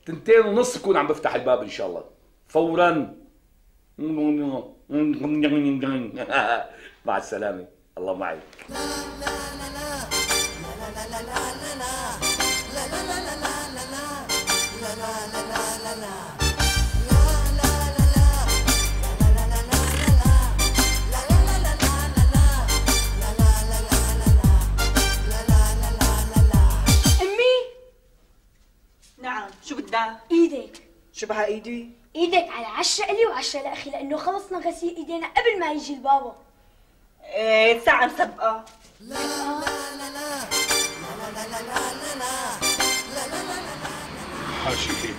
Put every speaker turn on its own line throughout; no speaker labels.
2:30 بكون عم بفتح الباب ان شاء الله فورا. مع السلامة، الله معك.
نعم، شو بدها؟
ايدك.
شو بها ايدي؟
ايدك على 10 الي و10 لاخي، لانه خلصنا غسيل ايدينا قبل ما يجي البابا.
ايه ساعة مسبقة.
لا لا لا لا لا لا لا لا لا
حاشي هيك.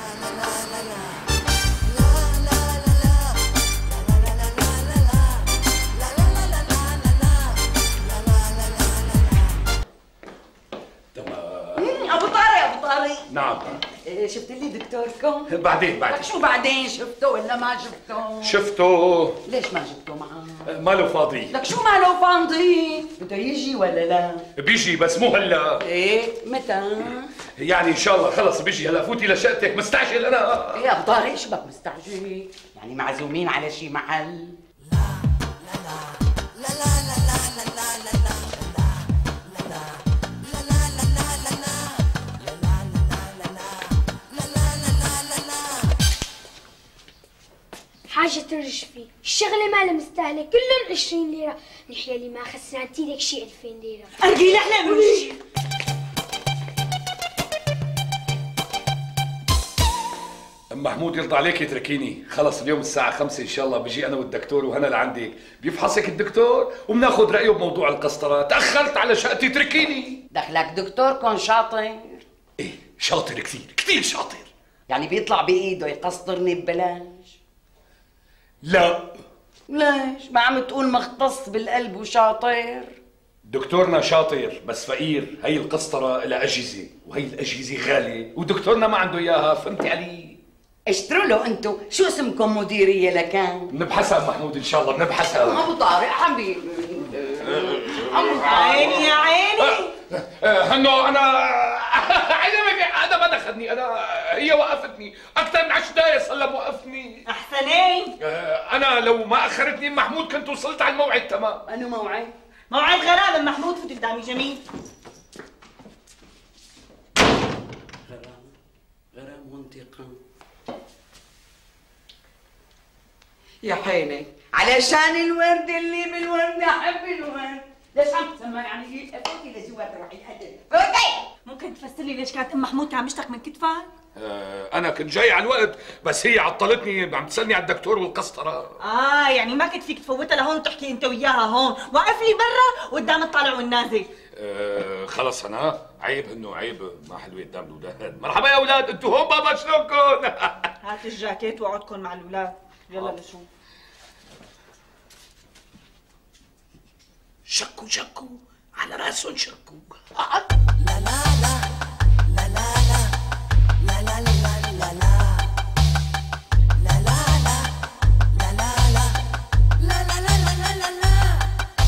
ابو طارق
نعم.
شفت لي دكتوركم؟
بعدين
لك شو بعدين، شفته ولا ما شفته؟
شفته.
ليش ما جبته معاه؟
ماله فاضي.
لك شو ماله فاضي؟ بده يجي ولا لا؟
بيجي بس مو هلا.
ايه متى؟
يعني ان شاء الله خلص بيجي هلا. فوتي لشقتك، مستعجل انا.
ايه ابو طارق شو بك مستعجل؟ يعني معزومين على شي محل؟
حاجة ترجف فيه، الشغلة مالها مستاهلة، كلهم 20 ليرة، نحن اللي ما خسرانتي لك شي 2000 ليرة.
أرجي أحلى من شي.
ام محمود يرضى عليك اتركيني، خلص اليوم الساعة 5 ان شاء الله بيجي انا والدكتور وهنا لعندك، بيفحصك الدكتور وبناخذ رأيه بموضوع القسطرة، تأخرت على شقتي اتركيني.
دخلك دكتوركم شاطر؟
ايه شاطر كثير كثير شاطر.
يعني بيطلع بإيده يقسطرني ببلاش؟
لا.
ليش؟ ما عم تقول مختص بالقلب وشاطر؟
دكتورنا شاطر بس فقير، هي القسطرة لها أجهزة وهي الأجهزة غالية ودكتورنا ما عنده إياها، فهمتي علي؟
اشتروا له انتو، شو اسمكم مديرية لكان؟
بنبحثها محمود ان شاء الله بنبحثها.
ابو طارق حبيبي. ابو عيني يا عيني.
هنو انا هذا ما دخلني، انا هي وقفتني اكثر من 10 دقايق صار لها موقفني.
احسنين.
انا لو ما اخرتني محمود كنت وصلت على الموعد تمام.
انو موعد؟ موعد غرام محمود، فوت قدامي جميل. غرام وانتقام. يا حيلي علشان الورد اللي بالورد احب الورد. ليش عم تسمعي يعني فوتي لجوات روحي قدر فوتي. ممكن تفسر لي ليش كانت ام محمود عم يشتك من كتفك؟
انا كنت جاي على الوقت بس هي عطلتني عم تسالني على الدكتور والقسطره.
يعني ما كنت فيك تفوتها لهون وتحكي انت وياها هون، واقف لي برا قدام الطالع والنازل.
خلص انا عيب انه عيب ما حلوه قدام الاولاد. مرحبا يا اولاد، انتوا هون بابا شلونكم؟
هات الجاكيت واقعدكم مع الاولاد. يلا لشو
شكوا على راسهم شكوا.
لا لا لا لا لا لا لا لا لا لا لا لا لا لا.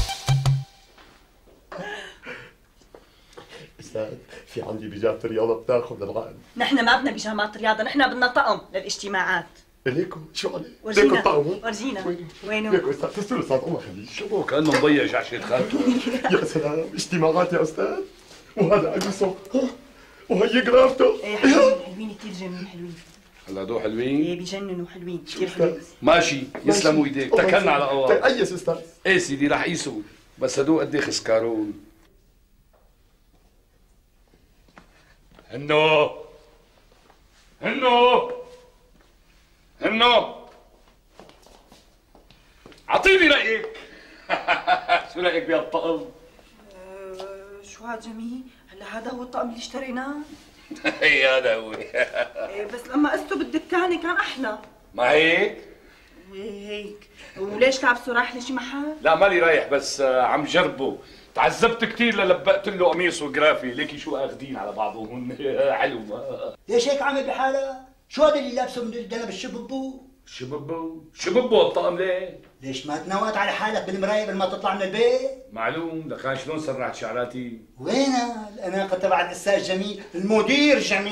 استاذ في عندي بيجامة رياضة بتاخذ العقد.
نحن ما بدنا بيجامات رياضة، نحن بدنا طقم للاجتماعات.
ليكو شو عليه؟
ورجينا
ليكو الطقم.
ورجينا وينه؟
ليكو استاذ تستر استاذ الله يخليك.
شو كانه مضيع جعشة خالته.
يا سلام اجتماعات يا استاذ، وهذا قميصه وهي قرافته.
ايه حلوين كثير جميل حلوين.
هلا دو حلوين؟
ايه بيجننوا حلوين كثير حلوين.
ماشي يسلموا ايديك، تكلنا على الله.
قيس استاذ.
ايه سيدي رح قيسوا، بس هدول قد ايه خسكارون؟ هنو اعطيني رايك. شو رايك بهالطقم؟
شو هذا جميل؟ هلا هذا هو الطقم اللي اشتريناه؟
اي هذا هو.
بس لما قسته بالدكانه كان احلى.
ما هيك؟
هيك. وليش لابسه رايح لشي محل؟
لا مالي رايح بس عم جربه، تعذبت كثير للبقت له قميص وجرافي، ليكي شو اخذين على بعضهم. حلو.
ليش هيك عامل بحالك؟ شو هذا اللي لابسه من الدنب الشببو؟
شببو الطقم ليه؟
ليش ما تنوات على حالك بالمراية قبل ما تطلع من البيت؟
معلوم، لكان شلون سرعت شعراتي؟
وينها الأناقة تبع الأستاذ جميل، المدير جميل؟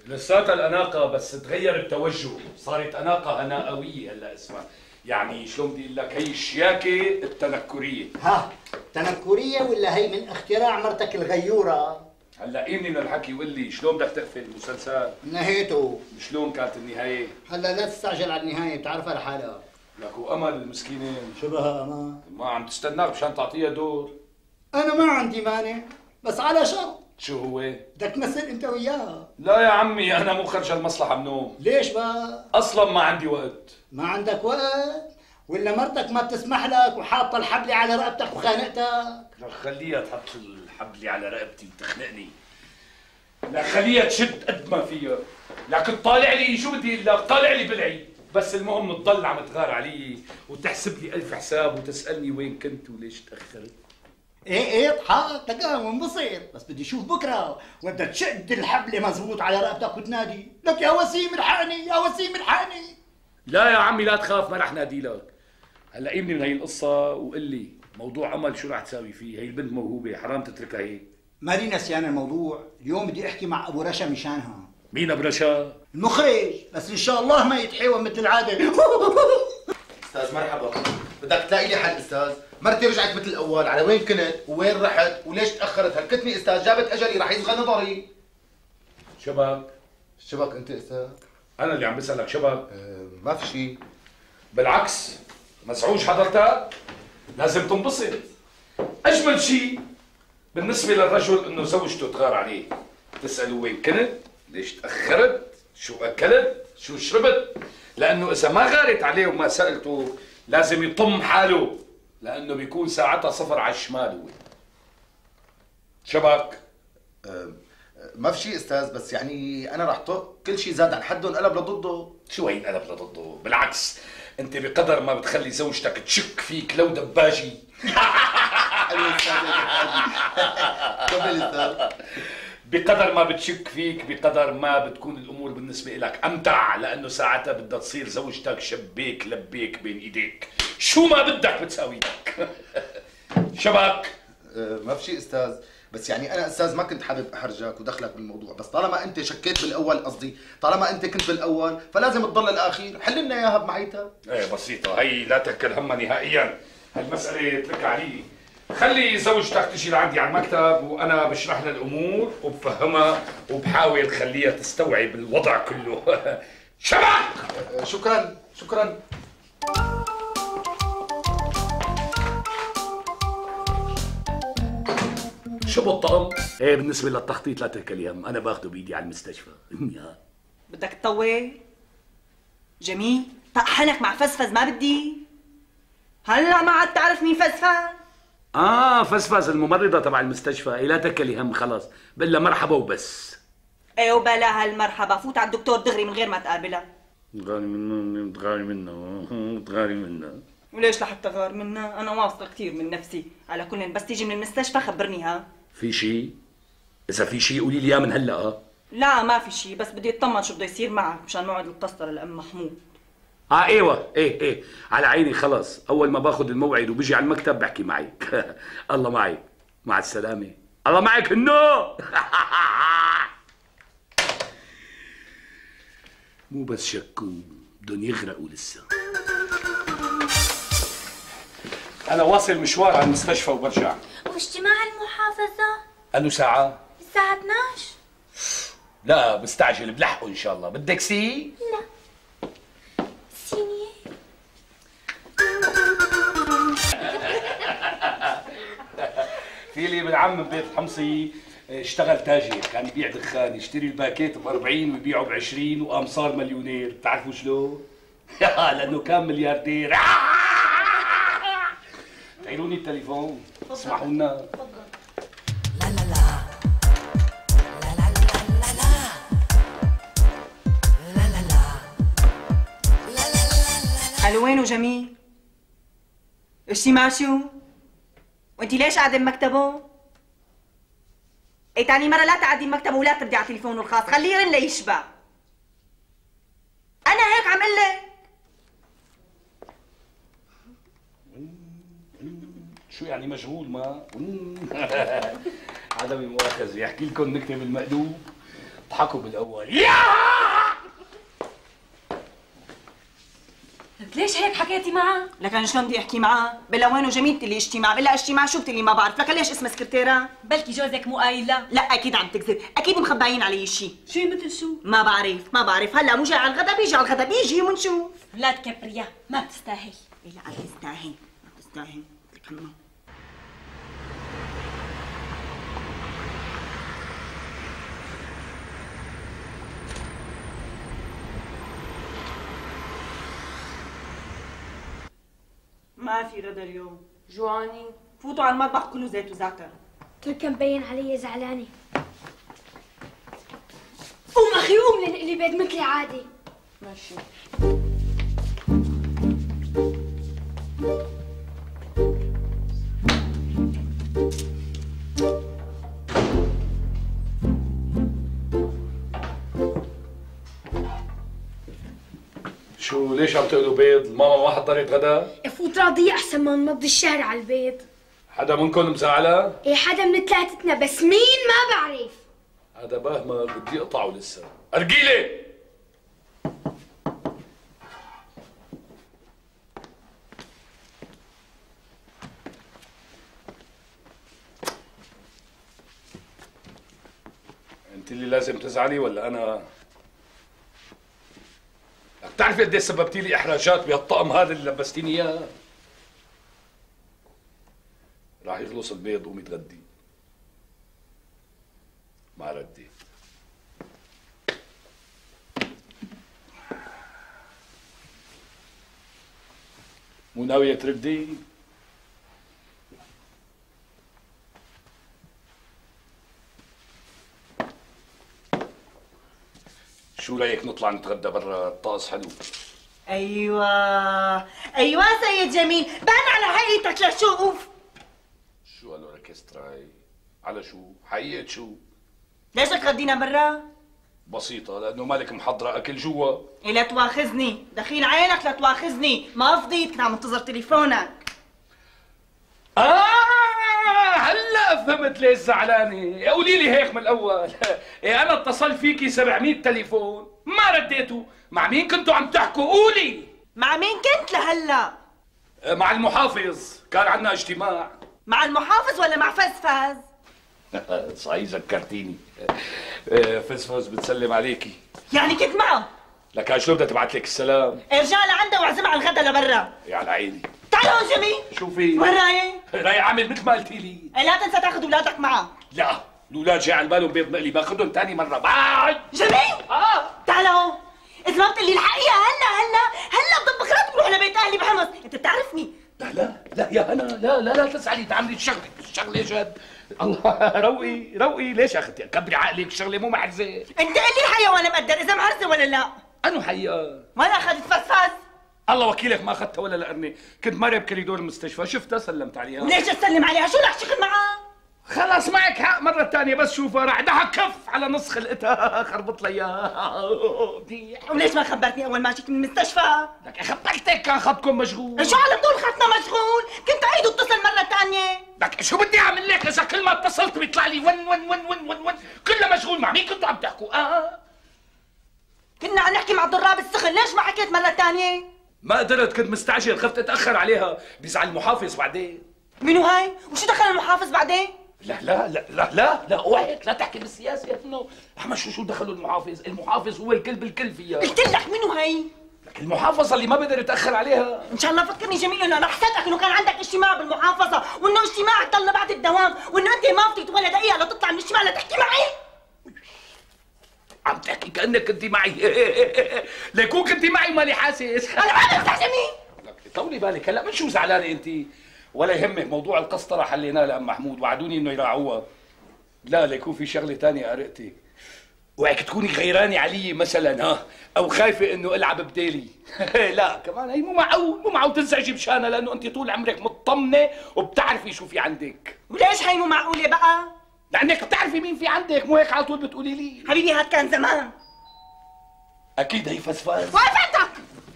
لساتها الأناقة بس تغير التوجه، صارت أناقة هناءوية هلا اسمها، يعني شلون بدي اقول لك، هي الشياكة التنكرية.
ها تنكرية ولا هي من اختراع مرتك الغيورة؟
هلا قيمني من الحكي وقول لي شلون بدك تقفل المسلسل؟
نهيته.
شلون كانت النهاية؟
هلا لا تستعجل على النهاية، بتعرفها لحالها.
لك وأمل المسكينة
شو بها أمان؟
ما عم تستناك مشان تعطيها دور.
أنا ما عندي مانع، بس على شرط.
شو هو؟
بدك تمثل أنت وياها.
لا يا عمي أنا مو خرج المصلحة منوم.
ليش بقى؟
أصلا ما عندي وقت.
ما عندك وقت؟ ولا مرتك ما بتسمح لك وحاطة الحبلة على رقبتك وخانقتك؟
خليها تحط الحبل على رقبتي وتخنقني. لا خليها تشد قد ما فيها. لكن طالع لي شو بدي اقول لك، طالع لي بالعيد، بس المهم تضل عم تغار علي وتحسب لي ألف حساب وتسألني وين كنت وليش تأخرت.
ايه اضحك تقام وانبسط، بس بدي اشوف بكره وبدك تشد الحبلة مزبوط على رقبتك وتنادي لك يا وسيم الحقني يا وسيم الحقني.
لا يا عمي لا تخاف، ما رح نادي لك. هلا قيمني من هي القصة وقل لي موضوع أمل شو رح تساوي فيه؟ هي البنت موهوبة، حرام تتركها هيك.
مالي نسيان الموضوع، اليوم بدي احكي مع ابو رشا مشانها.
مين ابو رشا؟
المخرج، بس ان شاء الله ما يتحاول مثل العاده.
استاذ مرحبا، بدك تلاقي لي حل استاذ، مرتي رجعت مثل الاول، على وين كنت وين رحت وليش تاخرت؟ هلكتني استاذ، جابت اجلي رح يصغى نظري.
شبك؟
شبك انت استاذ؟
انا اللي عم بسالك شبك.
ما في شيء.
بالعكس مسعوج حضرتك، لازم تنبسط. اجمل شيء بالنسبه للرجل انه زوجته تغار عليه، تساله وين كنت؟ ليش تاخرت؟ شو اكلت؟ شو شربت؟ لانه اذا ما غارت عليه وما سالته لازم يطم حاله، لانه بيكون ساعتها صفر على الشمال هو. شبك؟
ما في شيء استاذ، بس يعني انا رح طق كل شيء زاد عن حده انقلب لضده.
شو هي انقلب لضده؟ بالعكس انت بقدر ما بتخلي زوجتك تشك فيك لو دباجي.
حلو استاذ كمل استاذ.
بقدر ما بتشك فيك بقدر ما بتكون الامور بالنسبه لك امتع، لانه ساعتها بدها تصير زوجتك شبيك لبيك بين ايديك، شو ما بدك بتساوي لك. شبك؟
ما في شيء استاذ، بس يعني انا استاذ ما كنت حابب احرجك ودخلك بالموضوع، بس طالما انت شكيت بالاول، قصدي طالما انت كنت بالاول فلازم تضل الاخير، حل لنا اياها بمعيتها.
ايه بسيطه هي، لا تكل همها نهائيا، هالمساله اتركها علي. خلي زوجتك تجي لعندي على المكتب وانا بشرح لها الامور وبفهمها وبحاول خليها تستوعب الوضع كله. شبك؟
شكرا شكرا.
شو بالطقم؟ ايه بالنسبه للتخطيط لا تكل هم، انا باخده بايدي على المستشفى.
بدك تطول؟ جميل، طقحنك مع فزفز ما بدي. هلا ما عاد تعرف مين فزفز؟
فزفز الممرضة تبع المستشفى، لا تكلي هم خلص، بقول لها مرحبا وبس.
ايه وبلا هالمرحبا، فوت على الدكتور دغري من غير ما تقابلها.
تغاري منها.
وليش لحتى غار منها؟ أنا واثقة كثير من نفسي، على كل بس تيجي من المستشفى خبرني. ها؟
في شيء؟ إذا في شيء قولي لي إياه من هلا.
لا ما في شيء، بس بدي اطمن شو بده يصير معك مشان موعد القسطرة لأم محمود.
ايوه ايه على عيني، خلص اول ما باخذ الموعد وبيجي على المكتب بحكي معك. الله معك، مع السلامه. الله معك هنو. مو بس شكوا، بدهم يغرقوا لسه. انا واصل مشوار على المستشفى وبرجع.
واجتماع المحافظة؟
أنو ساعة؟
الساعة 12.
لا بستعجل بلحقه ان شاء الله. بدك سي؟
لا سينية.
في لي ابن عم ببيت حمصي اشتغل تاجر، كان يبيع دخان، يشتري الباكيت ب 40 ويبيعه ب 20 وقام صار مليونير. بتعرفوا شلون؟ لانه كان ملياردير. تعيروني التليفون، اسمحوا لنا.
الو وينه جميل؟ اشي ماشو؟ وانتي ليش قاعدة بمكتبه؟ ايه تاني مرة لا تعدي مكتبه ولا تردي على تليفونه الخاص، خليه يرن ليشبع. أنا هيك عم قلك.
شو يعني مشغول ما؟ عدم المؤاخذة، يحكي لكم نكتة بالمقلوب. اضحكوا بالاول. يا
ليش هيك حكيتي معها؟ لكن شلون بدي احكي معها؟ بلا وين وجميلتي اللي اشتي معها، بلا اشتي معها شو بتقلي ما بعرف، لكن ليش اسمها سكرتيرة؟ بلكي جوزك مو قايل لا؟ لا اكيد عم تكذب، اكيد مخبايين علي شيء. شيء مثل شو؟ ما بعرف، هلا مو جاي على الغدا بيجي على الغدا بيجي ونشوف. لا تكبريها، ما بتستاهل. لا بتستاهل، ما بتستاهل. ما في غدا اليوم. جوعانين، فوتوا على المطبخ كله زيت وزعتر.
تركا مبين علي زعلانة. قوم اخي قوم لنقلي بيت مثلي عادي.
ماشي.
شو ليش عم تقلوا بيض؟ ماما ما حضرت غدا؟
فوت راضية احسن ما نمضي الشهر على البيض.
حدا منكم مزعلة؟
ايه حدا من ثلاثتنا بس مين ما بعرف.
هذا بهمة بدي اقطعه لسه. أرجيلة! انت اللي لازم تزعلي ولا انا؟ بدك تعرفي قد ايه سببتي لي احراجات بهالطقم هذا اللي لبستيني اياه؟ راح يخلص البيض قومي تغدي. ما رديت. مو ناوية تردي؟ شو رايك نطلع نتغدى برا؟ الطقس حلو.
ايوه سيد جميل، بان على حقيقتك لشوف.
شو هالأوركستراي؟ على شو؟ حقيقة شو؟
ليش تغدينا برا؟
بسيطة، لأنه مالك محضرة أكل جوا.
إيه لا تواخذني، دخيل عينك لا تواخذني، ما فضيت كنت عم انتظر تليفونك.
هلا فهمت ليش زعلانة، قولي لي هيك من الأول. إيه أنا اتصلت فيكي 700 تليفون، ما رديتوا، مع مين كنتوا عم تحكوا؟ قولي.
مع مين كنت لهلا؟
مع المحافظ، كان عندنا اجتماع.
مع المحافظ ولا مع فزفز؟
صحيح ذكرتيني. فزفز بتسلم عليكي.
يعني كنت معه؟
لكن شلون بدها تبعت لك السلام؟
ارجع لعنده واعزمها على الغدا لبرا.
يا على عيني.
تعالوا جميل.
شو في؟
وين رايح؟
رايح اعمل مثل ما قلتي لي.
لا تنسى تاخذ اولادك معك.
لا، الاولاد جاي على بالهم بيض مقلي، باخذهم ثاني مرة. باي.
جميل؟ تعالوا. إذا ما بتقلي الحقيقة هلا بضل بكره بروح لبيت أهلي بحمص، أنت بتعرفني.
لا يا هنا، لا تزعلي، تعملي الشغلة جد. الله روقي ليش اخذتي؟ كبري عقلك، الشغلة مو محرزة.
أنت قل لي الحقيقة وأنا بقدر إذا محرزة ولا لا.
أنو حقيقة؟
وأنا أخذت فزفز.
الله وكيلك ما اخذتها ولا لقرني، كنت مرة بكريدور المستشفى شفتها سلمت عليها.
وليش تسلم عليها؟ شو رح تشتغل معها؟
خلاص معك حق، مرة ثانية بس شوفها راح دعها كف على نص خلقتها خربط لي اياها.
وليش ما خبرتني أول ما جيت من المستشفى؟
لك خبرتك كان خطكم مشغول.
شو على طول خطنا مشغول؟ كنت أعيد اتصل مرة ثانية.
لك شو بدي أعمل لك إذا كل ما اتصلت بيطلع لي ون كله مشغول، مع مين كنتوا عم تحكوا؟
كنا عم نحكي مع ضراب السخن، ليش ما حكيت مرة ثانية؟
ما قدرت، كنت مستعجل، خفت اتأخر عليها، بيزعل المحافظ بعدين.
منو هاي؟ وشو دخل المحافظ بعدين؟
لا اوعك لا تحكي بالسياسة انه احمد شو دخلوا المحافظ؟ المحافظ هو الكل بالكل فيها.
قلت لك منو هاي؟
لك المحافظة اللي ما بقدر يتأخر عليها.
ان شاء الله فكرني جميل انه انا حسيتك انه كان عندك اجتماع بالمحافظة، وانه اجتماعك ضل بعد الدوام، وانه انت ما فضيت ولا دقيقة لتطلع من الاجتماع لتحكي معي.
عم تحكي كأنك كنتي معي. ليكون كنتي معي مالي حاسس.
انا ما بمزح جميل.
لك طولي بالك، هلا من شو زعلانة انت؟ ولا يهمك، موضوع القسطرة حليناه لأم محمود، وعدوني انه يراعوها. لا ليكون في شغلة ثانية قرقتي. اوعك تكوني غيرانة علي مثلا، او خايفة انه العب بديلي. لا كمان هي مو معقول تنزعجي مشانها، لانه انت طول عمرك مطمنة وبتعرفي شو في عندك.
وليش هي مو معقولة بقى؟
لانك بتعرفي مين في عندك، مو هيك على طول بتقولي لي.
حبيبي هاد كان زمان.
اكيد هي فزفاز.
وقفتك.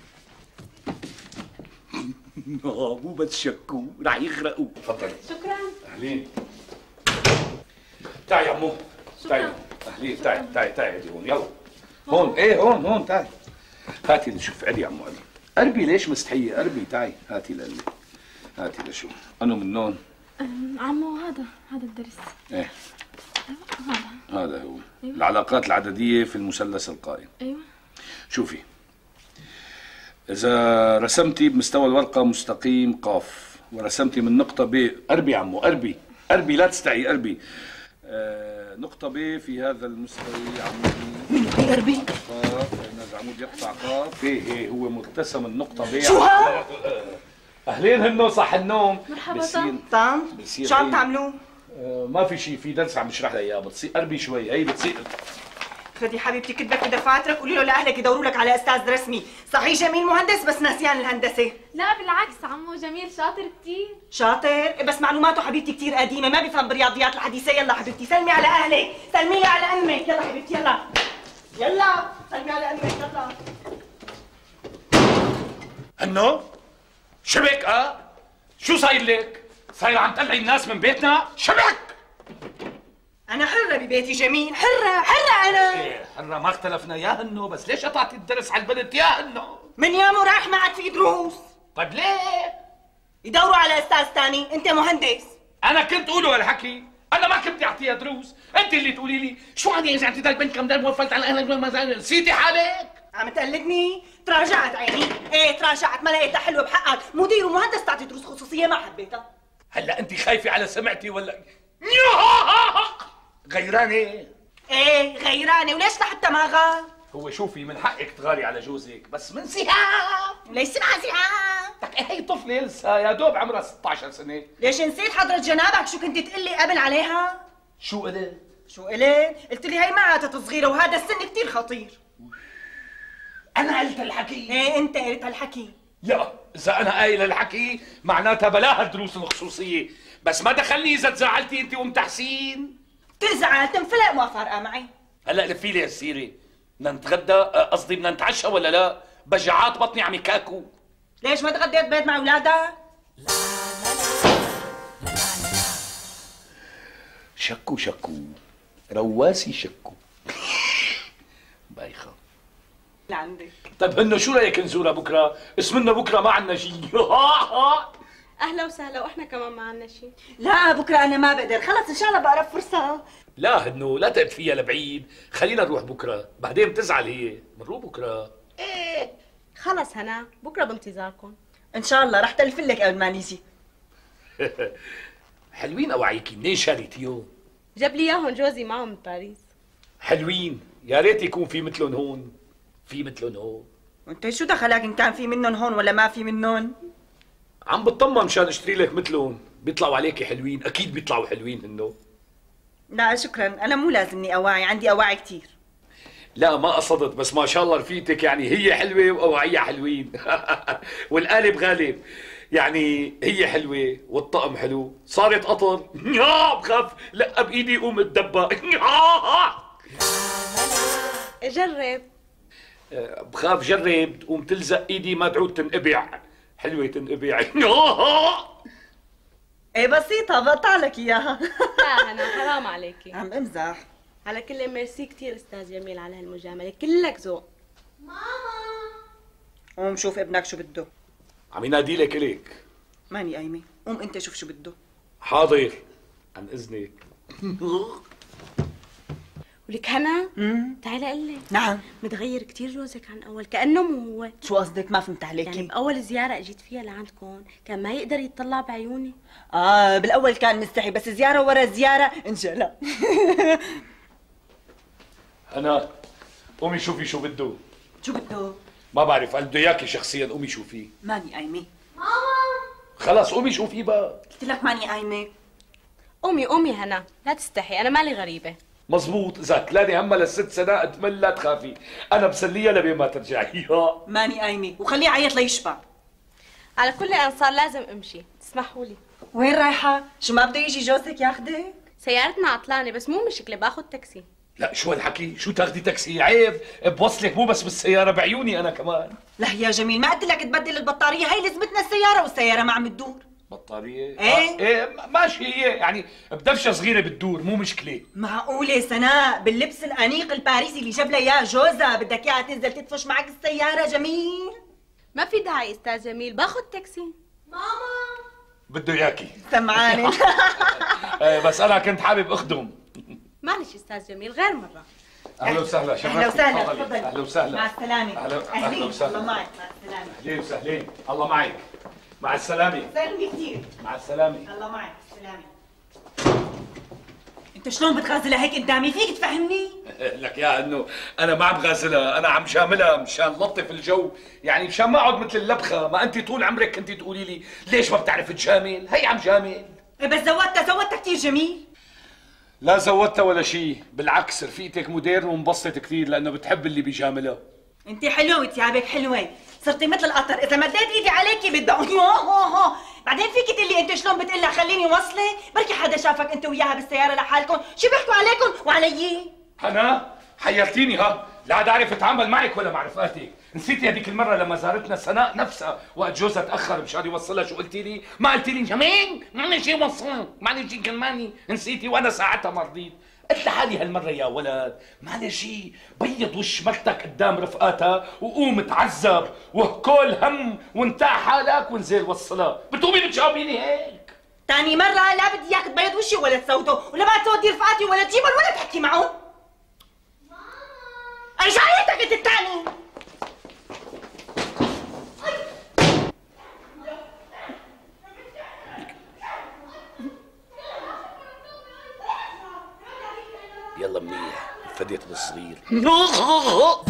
مو بس شكوا، رح يغرقوا. تفضلي.
شكرا.
اهلين. تعي يا عمو. تعي. اهلين تعي هدي هون يلا. هون ايه هون تعي. هاتي لشوف قربي يا عمو علي. قربي ليش مستحية؟ قربي تعي هاتي لقلي. هاتي لشوف. أنو من نون؟
عمو هذا الدرس.
ايه هذا هو. أيوة. العلاقات العددية في المثلث القائم.
ايوه.
شوفي، إذا رسمتي بمستوى الورقة مستقيم قاف ورسمتي من نقطة ب، قربي يا عمو قربي لا تستعي قربي. نقطة ب في هذا المستوي عمودي.
من قربي؟
قاف، لأن العمود يقطع قاف. هي هو مرتسم النقطة ب.
شو ها؟
أهلين هنو صح النوم.
مرحبا طن.
شو عم تعملوا؟
ما في شيء، في درس عم بشرح لها اياه. بتصير قربي شوي، هي بتصير.
خدي حبيبتي كتبك بدفاترك، قولي له لاهلك يدوروا لك على استاذ رسمي، صحيح جميل مهندس بس ناسيان الهندسه.
لا بالعكس عمو جميل شاطر كتير.
شاطر؟ بس معلوماته حبيبتي كتير قديمه، ما بيفهم بالرياضيات الحديثه. يلا حبيبتي سلمي على اهلك، سلمي لي على امك، يلا حبيبتي يلا سلمي على امك يلا.
هنو شبك شو صاير لك؟ صاير عم تطلعي الناس من بيتنا؟ شبك.
انا حره ببيتي جميل، حره انا.
ايه حره، ما اختلفنا يا هنو، بس ليش قطعتي الدرس على البنت يا هنو؟
من يومه راح ما عاد في دروس.
طيب ليه؟
يدوروا على استاذ ثاني، انت مهندس.
انا كنت اقوله هالحكي، انا ما كنت اعطيها دروس، انت اللي تقولي لي شو عندي اذا اعطيتها البنت كم درس وفلت على اهلك نسيتي حالك؟
عم تقلدني؟ تراجعت عيني، ايه تراجعت، ما لقيتها حلوه بحقك، مدير ومهندس تعطي دروس خصوصيه ما حبيتها.
هلا انت خايفه على سمعتي ولا غيرانه؟ ايه
غيرانه، وليش لحتى ما غار؟
هو شوفي من حقك تغاري على جوزك بس من سهام.
ليش سمعها سهام؟
لك هي طفله لسه يا دوب عمرها 16 سنه.
ليش نسيت حضرة جنابك شو كنت تقلي قبل عليها؟
شو قلت؟
قلت لي هي ما عادت صغيره وهذا السن كثير خطير.
انا قلت الحكي؟
ايه انت قلت الحكي.
لا اذا انا قايل الحكي معناتها بلاها الدروس الخصوصيه، بس ما دخلني اذا تزعلتي انت ام تحسين.
تزعل تنفلق ما فارقه معي.
هلا لفي لي هالسيره، بدنا نتغدى قصدي بدنا نتعشى ولا لا؟ بجعات بطني عم يكاكو.
ليش ما تغديت بيت مع اولادك؟
شكو رواسي شكو بايخه
لعندك.
طيب هنو شو رايك نزورها بكره؟ اسمنا بكره ما عندنا شيء.
اهلا وسهلا، واحنا كمان ما عندنا شيء.
لا بكره انا ما بقدر، خلص ان شاء الله بقرب فرصه.
لا هنو لا تقعد فيها لبعيد، خلينا نروح بكره، بعدين بتزعل هي، بنروح بكره.
ايه خلص هنا، بكره بانتظاركم.
ان شاء الله رح تلفلك قبل ما نيجي.
حلوين اواعيكي، منين شاريتيهم؟
جاب لي اياهم جوزي معه من باريس.
حلوين، يا ريت يكون في مثلهم هون، في مثلهم هون.
وانت شو دخلك ان كان في منهم هون ولا ما في منهم؟
عم بطمن مشان اشتري لك مثلهم، بيطلعوا عليكي حلوين، اكيد بيطلعوا حلوين هنو.
لا شكرا، انا مو لازمني اواعي، عندي اواعي كثير.
لا ما قصدت، بس ما شاء الله رفيقتك يعني هي حلوه واواعيها حلوين. والقالب غالب، يعني هي حلوه والطقم حلو، صارت قطر. بخاف لا بايدي قوم اتدبى.
جرب.
بخاف جرب تقوم تلزق ايدي ما تعود تنقبع. حلوه تنقبع.
ايه بسيطه بقطع لك اياها.
لا هنا حرام عليكي.
عم امزح.
على كل ميرسي كثير استاذ جميل على هالمجامله، كلك ذوق.
ماما
قوم شوف ابنك شو بده.
عم ينادي لك الك.
ماني قايمه، قوم انت شوف شو بده.
حاضر عن اذنك.
ولك هنا تعالي اقول لك.
نعم.
متغير كثير جوزك عن اول، كانه مو هو.
شو قصدك؟ ما فهمت عليكي.
يعني باول زياره اجيت فيها لعندكم كان ما يقدر يطلع بعيوني.
بالاول كان مستحي، بس زياره ورا زياره انجلى.
انا قومي شوفي شو بده.
شو بده؟
ما بعرف، قال بده اياكي شخصيا، قومي شوفيه.
ماني قايمه.
ماما
خلص قومي شوفيه بقى.
قلت لك ماني قايمه.
قومي هنا، لا تستحي، انا مالي غريبه.
مزبوط، اذا كلاني همها للست سنوات اتمنى لا تخافي، انا بسليها لبين ما ترجعي.
ماني قايمه، وخليه يعيط ليشبع.
على كل انصار لازم امشي، تسمحوا لي.
وين رايحه؟ شو ما بده يجي جوزك ياخذك؟
سيارتنا عطلانه، بس مو مشكله باخذ تاكسي.
لا شو هالحكي؟ شو تاخدي تاكسي؟ عيب، بوصلك مو بس بالسياره بعيوني انا كمان.
لا يا جميل، ما قلت لك تبدل البطاريه، هي لزمتنا السياره والسياره ما عم تدور.
بطارية؟
ايه؟
ايه ماشي، هي يعني بدفشة صغيرة بتدور، مو مشكلة.
معقولة سناء باللبس الأنيق الباريسي اللي جاب لها إياه جوزها بدك إياها تنزل تدفش معك السيارة جميل؟
ما في داعي استاذ جميل، باخذ تاكسي.
ماما
بده اياكي.
سمعاني.
بس انا كنت حابب اخدم.
معلش استاذ جميل، غير مرة.
اهلا وسهلا شباب.
أهلا وسهلا،
تفضلي.
تفضلي.
اهلا وسهلا.
مع السلامة.
اهلا وسهلا.
الله معك، مع السلامة.
اهلين وسهلين، الله معك. مع السلامة.
سلمي كثير.
مع السلامة.
الله معك، السلامة. انت شلون بتغازلها هيك قدامي؟ فيك تفهمني؟
لك يا انه انا ما عم غازلها، انا عم جاملها مشان لطف الجو، يعني مشان ما اقعد مثل اللبخه. ما انت طول عمرك كنتي تقولي لي ليش ما بتعرف تجامل، هي عم جامل.
بس زودتها كثير جميل.
لا زودتها ولا شيء، بالعكس رفيقتك موديرن ومبسط كثير لانه بتحب اللي بيجاملها.
انت حلوة وثيابك حلوة، صرتي مثل القطر، اذا مديت ايدي عليكي بدها بعدين فيك تقلي انت شلون بتقلها خليني وصلي؟ بركي حدا شافك انت وياها بالسيارة لحالكم، شو بيحكوا عليكم وعلي؟
انا حيرتيني ها، لا عاد اعرف اتعامل معك ولا مع رفقاتك. نسيتي هذيك المره لما زارتنا سناء نفسها وقت جوزها تاخر مشان يوصلها، شو قلتي لي؟ ما قلتي لي جميل معنا شيء وصل، معنا شيء كلماني، نسيتي؟ وانا ساعتها ما رضيت. قلت لحالي هالمره يا ولد معنا شيء، بيض وش مرتك قدام رفقاتها وقوم تعذب وكل هم وانتاع حالك وانزل وصلها، بتقومي بتجاوبيني هيك؟
تاني مرة لا بدي اياك تبيض وشي ولا تسوده، ولا ما تودي رفقاتي ولا تجيبهم ولا تحكي معهم. ماما انا شعيتك انت الثاني.
يلا منيح، فديت بالصغير.